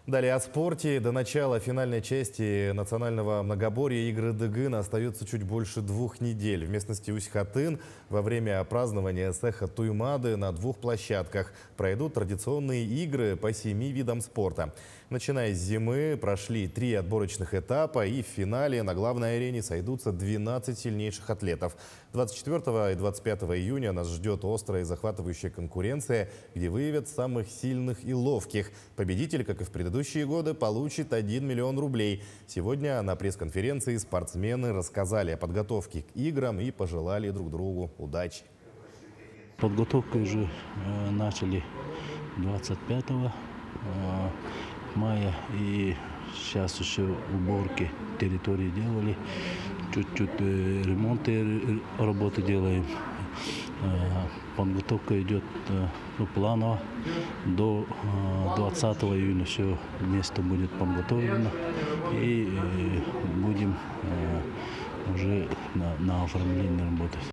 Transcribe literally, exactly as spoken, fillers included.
Далее о спорте. До начала финальной части национального многоборья игры Дыгына остается чуть больше двух недель. В местности Усть-Хатын во время празднования Сеха Туймады на двух площадках пройдут традиционные игры по семи видам спорта. Начиная с зимы прошли три отборочных этапа, и в финале на главной арене сойдутся двенадцать сильнейших атлетов. двадцать четвёртого и двадцать пятого июня нас ждет острая и захватывающая конкуренция, где выявят самых сильных и ловких. Победитель, как и в предыдущие годы, получит один миллион рублей. Сегодня на пресс-конференции спортсмены рассказали о подготовке к играм и пожелали друг другу удачи. Подготовку уже э, начали двадцать пятого мая, и сейчас еще уборки территории делали, чуть-чуть э, ремонты работы делаем. Э, подготовка идет э, ну, планово. До э, двадцатого июня все место будет подготовлено, и э, будем э, уже на, на оформлении работать.